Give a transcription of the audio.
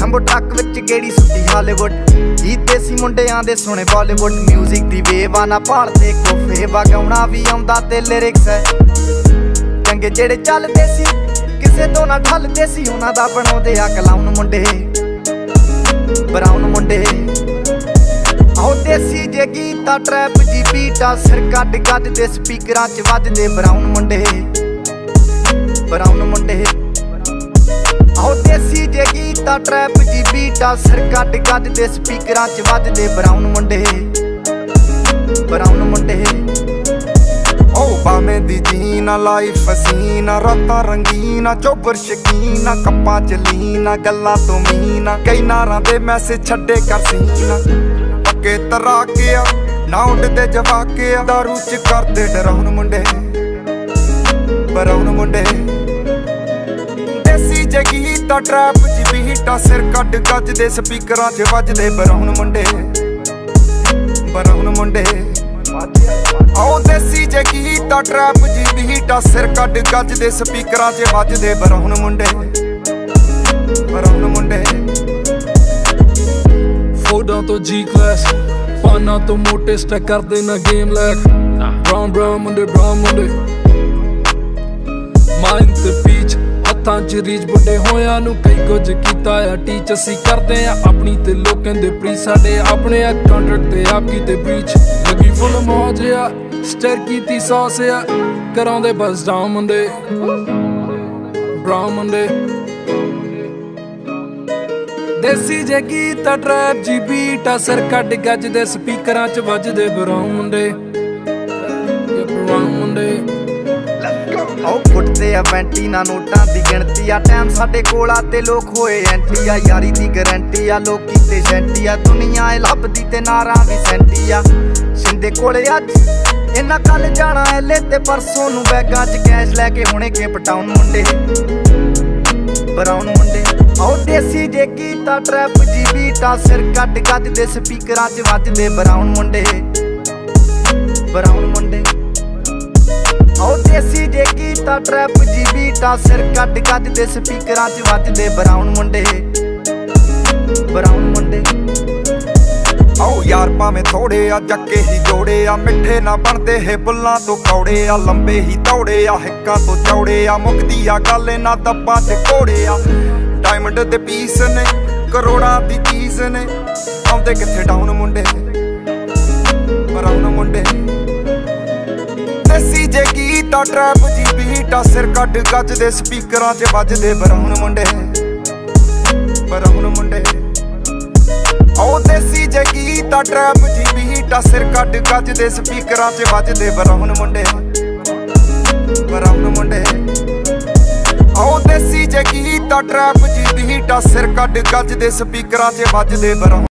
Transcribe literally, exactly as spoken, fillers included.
jumbo truck ਵਿੱਚ ਗੇੜੀ ਸੁੱਟੀ Hollywood ਜੀ ਦੇਸੀ ਮੁੰਡਿਆਂ ਦੇ ਸੁਣੇ ਬਾਲੀਵੁੱਡ ਮਿਊਜ਼ਿਕ ਦੀ ਵੇਵ ਆ ਨਾ ਭਾਲਦੇ ਕੋਫੇ ਵਗਾਉਣਾ ਵੀ ਆਉਂਦਾ ਤੇ ਲਿਰਿਕਸ ਹੈ ਚੰਗੇ ਜਿਹੜੇ ਚੱਲਦੇ ਸੀ ਕਿਸੇ ਤੋਂ ਨਾ ਢਲਦੇ ਸੀ ਉਹਨਾਂ ਦਾ ਬਣਾਉਂਦੇ ਆ ਕਲਾਉਨ ਮੁੰਡੇ ਬਰਾਉਨ ਮੁੰਡੇ ਆਓ ਦੇਸੀ ਜੇ ਗੀਤਾ ਟਰੈਪ ਜੀ ਬੀਟਾ ਸਿਰ ਕੱਢ ਗੱਜਦੇ ਸਪੀਕਰਾਂ 'ਚ ਵੱਜਦੇ ਬਰਾਉਨ ਮੁੰਡੇ ਬਰਾਉਨ ਮੁੰਡੇ ਆਓ ਦੇਸੀ ਜੇ ਗੀਤਾ ਟਰੈਪ ਜੀ ਬੀਟਾ ਸਿਰ ਕੱਢ ਗੱਜਦੇ ਸਪੀਕਰਾਂ 'ਚ ਵੱਜਦੇ ਬਰਾਉਨ ਮੁੰਡੇ ਬਰਾਉਨ ਮੁੰਡੇ ਓ ਬਾਵੇਂ ਦੀ ਜੀਨਾ ਲਾਈਫ ਹਸੀਨਾ ਰਾਤਾਂ ਰੰਗੀਨਾ ਚੋਬਰ ਸ਼ਕੀਨਾ ਕੱਪਾਂ ਚ ਲੀਨਾ ਗੱਲਾਂ ਤੋਂ ਮੀਨਾ ਕਈ ਨਾਰਾਂ ਦੇ ਮੈਸੇਜ ਛੱਡੇ ਕਰ ਸੀਨਾ ਪੱਕੇ ਤਰਾਕਿਆ ਨਾ ਉੱਡਦੇ ਜਵਾਕਿਆ ਦਾਰੂ ਚ ਕਰਦੇ ਡਰਾਉਣ ਮੁੰਡੇ ਬਰਾਉਨ ਮੁੰਡੇ ਦੇਸੀ ਜੇ ਗੀਤਾ ਟਰੈਪ ਜੀ ਬੀਟਾ ਸਿਰ ਕੱਢ ਗੱਜਦੇ ਸਪੀਕਰਾਂ 'ਚ ਵੱਜਦੇ ਬਰਾਉਨ ਮੁੰਡੇ ਬਰਾਉਨ ਮੁੰਡੇ ਆਓ ਦੇਸੀ ਜੇ ਗੀਤਾ ਟਰੈਪ ਜੀ ਬੀਟਾ ਸਿਰ ਕੱਢ ਗੱਜਦੇ ਸਪੀਕਰਾਂ 'ਚ ਵੱਜਦੇ ਬਰਾਉਨ ਮੁੰਡੇ ਬਰਾਉਨ ਮੁੰਡੇ ਫੋਟੋਆਂ ਤੋਂ ਜੀ ਕਲਾਸ ਪਾਨਾ ਤੋਂ ਮੋਟੇ ਸਟੈਕ ਕਰਦੇ ਨਾ ਗੇਮ ਲੈਕ ਬਰਾਉਨ ਬਰਾਉਨ ਮੁੰਡੇ ਬਰਾਉਨ ਮੁੰਡੇ ਮਾਈਂਡ ਤੇ ਪੀਚ ਹੱਥਾਂ 'ਚ ਰੀਚ ਬੁੱਢੇ ਹੋਇਆਂ ਨੂੰ ਕਈ ਕੁਝ ਕੀਤਾ ਆ ਟੀਚ ਅਸੀਂ ਕਰਦੇ ਆ ਆਪਣੀ ਤੇ ਲੋਕਾਂ ਦੇ ਪ੍ਰੀ ਸਾਡੇ ਆਪਣੇ ਆ ਕੰਟਰੈਕਟ ਤੇ ਆਪ ਕੀਤੇ ਬ੍ਰੀਚ ਲੱਗੀ ਫੁੱਲ ਮੌਜ ਆ ਸਟਰ ਕੀਤੀ ਸੌਸ ਆ ਕਰਾਉਂਦੇ ਬਸ ਡਾਊਨ ਮੁੰਡੇ ਬਰਾਉਨ ਮੁੰਡੇ ਦੇਸੀ ਜੇ ਗੀਤਾ ਟਰੈਪ ਜੀ ਬੀਟਾ ਸਿਰ ਕੱਢ ਗੱਜਦੇ ਸਪੀਕਰਾਂ 'ਚ ਵੱਜਦੇ ਬਰਾਉਨ ਮੁੰਡੇ ਬਰਾਉਨ ਮੁੰਡੇ ਆਓ ਫੁੱਟਦੇ ਆ ਵੈਂਟੀ ਨਾ ਨੋਟਾਂ ਦੀ ਗਿਣਤੀ ਆ ਟਾਈਮ ਸਾਡੇ ਕੋਲ ਆ ਤੇ ਲੋਕ ਹੋਏ ਐਂਟੀ ਆ ਯਾਰੀ ਦੀ ਗਰੰਟੀ ਆ ਲੋਕੀ ਤੇ ਸੈਂਟੀ ਆ ਦੁਨੀਆ ਏ ਲੱਭਦੀ ਤੇ ਨਾਰਾਂ ਵੀ ਸੈਂਟੀ ਆ ਸਿੰਦੇ ਕੋਲੇ ਅੱਜ ਇਹਨਾਂ ਕੱਲ ਜਾਣਾ ਐਲੇ ਤੇ ਪਰਸੋਂ ਨੂੰ ਬੈਗਾਂ 'ਚ ਕੈਸ਼ ਲੈ ਕੇ ਹੁਣੇ ਕੇਪ ਟਾਊਨ ਮੁੰਡੇ ਬਰਾਉਨ ਮੁੰਡੇ ਆਓ ਦੇਸੀ ਜੇ ਗੀਤਾ ਟਰੈਪ ਜੀ ਬੀਟਾ ਸਿਰ ਕੱਢ ਗੱਜਦੇ ਸਪੀਕਰਾਂ 'ਚ ਵੱਜਦੇ ਬਰਾਉਨ ਮੁੰਡੇ ਬਰਾਉਨ ਮੁੰਡੇ ਆਓ ਦੇਸੀ ਜੇ ਗੀਤਾ ਟਰੈਪ ਜੀ ਬੀਟਾ ਸਿਰ ਕੱਢ ਗੱਜਦੇ ਸਪੀਕਰਾਂ 'ਚ ਵੱਜਦੇ ਬਰਾਉਨ ਮੁੰਡੇ ਬਰਾਉਨ ਮੁੰਡੇ ਆਓ ਯਾਰ ਭਾਵੇਂ ਥੋੜੇ ਆ ਜੱਕੇ ਹੀ ਜੋੜੇ ਆ ਮਿੱਠੇ ਨਾ ਬਣਦੇ ਹੈ ਬੁੱਲਾਂ ਤੋਂ ਕੌੜੇ ਆ ਲੰਬੇ ਹੀ ਦੌੜੇ ਆ ਹਿੱਕਾਂ ਤੋਂ ਚੌੜੇ ਆ ਮੁੱਕਦੀ ਆ ਗੱਲ ਇਹਨਾਂ ਦੱਬਾਂ 'ਚ ਘੋੜੇ ਆ ਡਾਇਮੰਡ ਦੇ ਪੀਸ ਨੇ ਕਰੋੜਾਂ ਦੀ ਚੀਜ਼ ਨੇ ਆਉਂਦੇ ਕਿੱਥੇ ਡਾਊਨ ਮੁੰਡੇ ਬਰਾਉਨ ਮੁੰਡੇ ਦੇਸੀ ਜੇ ਗੀਤਾ ਟਰੈਪ ਜੀ ਬੀਟਾ ਸਿਰ ਕੱਢ ਗੱਜਦੇ ਸਪੀਕਰਾਂ 'ਚ ਵੱਜਦੇ ਬਰਾਉਨ ਮੁੰਡੇ ਬਰਾਉਨ ਮੁੰਡੇ ਆਓ ਦੇਸੀ ਜੇ ਗੀਤਾ ਟਰੈਪ ਜੀ ਬੀਟਾ ਸਿਰ ਕੱਢ ਗੱਜਦੇ ਸਪੀਕਰਾਂ 'ਚ ਵੱਜਦੇ ਬਰਾਉਨ ਮੁੰਡੇ ਬਰਾਉਨ ਮੁੰਡੇ ਆਓ ਦੇਸੀ ਜੇ ਗੀਤਾ ਟਰੈਪ ਜੀ ਬੀਟਾ ਸਿਰ ਕੱਢ ਗੱਜਦੇ ਸਪੀਕਰਾਂ 'ਚ ਵੱਜਦੇ ਬਰਾਉਨ